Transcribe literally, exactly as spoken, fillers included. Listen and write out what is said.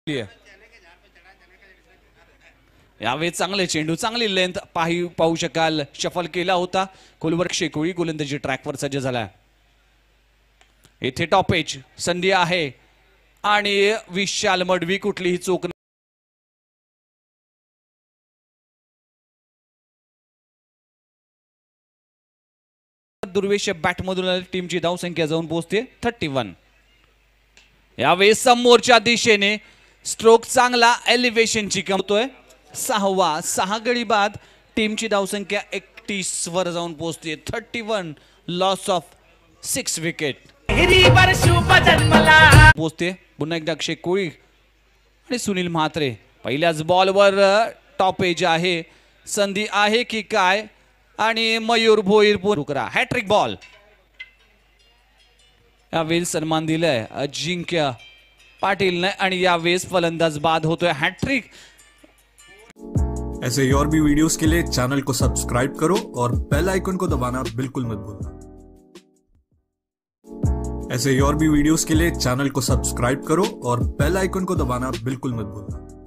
यावेळी चांगले चेंडू, चांगली लेंथ पाहू पाहू शकाल. शफल केला होता. कोलवर शेकोळी गोलंदाजी ट्रॅकवर सज्ज झाला. इथे टॉपेज संधी आहे आणि विशाल मडवी कुठलीही चूक दुर्वेश बॅटमधून टीमची धावसंख्या जाऊन पोहोचते थर्टी वन. यावेळी समोरच्या दिशेने स्ट्रोक चांगला एलिव्हेशनची कमतोय. सहावा सहा गडी बाद टीमची धावसंख्या एकतीस वर जाऊन पोहोचते thirty one. Loss of six wicket पोहोचते. पुन्हा एकदा अक्षय कोळी आणि सुनील म्हात्रे. पहिल्याच बॉलवर टॉपेज आहे. संधी आहे की काय आणि मयूर भोईर पुरा हॅट्रिक बॉल. यावेळी सन्मान दिलाय अजिंक्य पाटिल ने आणि यावेळी फलंदाज बाद होतोय हॅट्रिक. ऐसे ही और भी वीडियोस के लिए चैनल को सब्सक्राइब करो और बेल आइकन को दबाना बिल्कुल मत भूलना. ऐसे ही और भी वीडियोस के लिए चैनल को सब्सक्राइब करो और बेल आइकन को दबाना बिल्कुल मत भूलना.